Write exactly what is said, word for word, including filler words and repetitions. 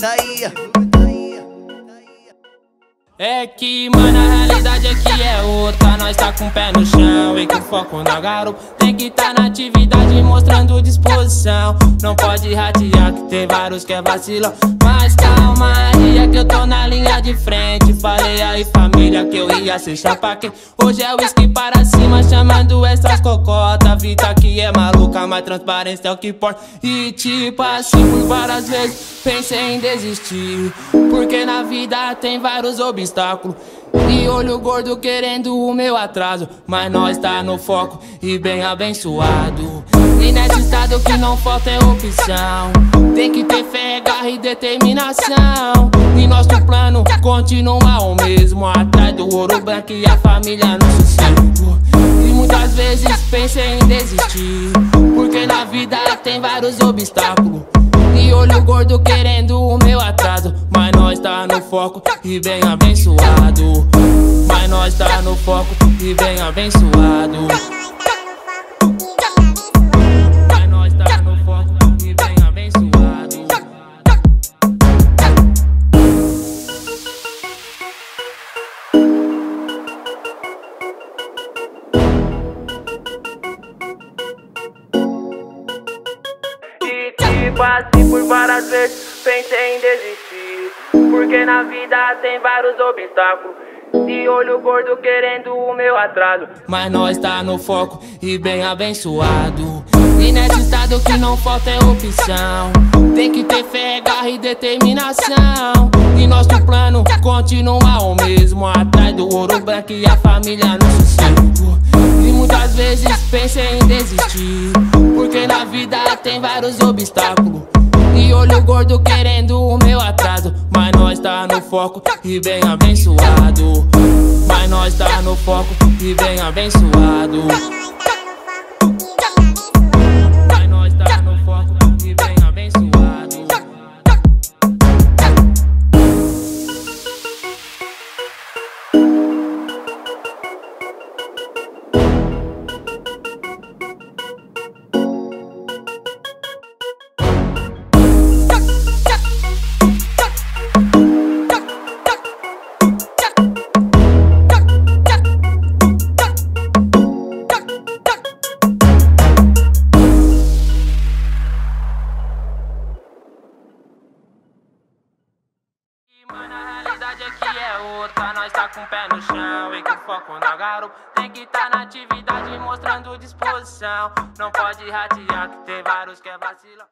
tá aí. É que, mano, a realidade aqui é outra. Nós tá com o pé no chão e com foco na garupa. Tem que tá na atividade mostrando disposição. Não pode ratear que tem vários que é vacilão. Mas calma aí, é que eu tô na linha de frente. Falei aí, família, que eu ia ser chapa quente. Hoje é whisky para cima, chamando essas cocotas. A vida aqui é maluca, mas transparência é o que importa. E tipo assim, por várias vezes pensei em desistir, porque na vida tem vários obstáculos e olho gordo querendo o meu atraso. Mas nós tá no foco e bem abençoado. E nesse estado que não falta é opção. Tem que ter fé, garra e determinação. E nosso plano continua o mesmo, atrás do ouro branco e a família no sossego. E muitas vezes pensei em desistir, porque na vida tem vários obstáculos e olho gordo querendo o meu atraso. Mas nós tá no foco e bem abençoado. Mas nós tá no foco e bem abençoado. Mas nós tá no foco e bem abençoado. Tipo assim, por várias vezes pensei em desistir, porque na vida tem vários obstáculos e olho gordo querendo o meu atraso. Mas nós tá no foco e bem abençoado. E nesse estado que não falta é opção. Tem que ter fé, garra e determinação. E nosso plano continua o mesmo, atrás do ouro branco e a família no sossego. E muitas vezes pensei em desistir, porque na vida tem vários obstáculos e olho gordo querendo o meu atraso. Mas nós tá no foco e bem abençoado. Mas nós tá no foco e bem abençoado. Mas nós tá no foco e bem abençoado. Mano, a realidade aqui é outra. Nós tá com o pé no chão e com foco na garupa. Tem que tá na atividade mostrando disposição. Não pode ratear que tem vários que é vacilão.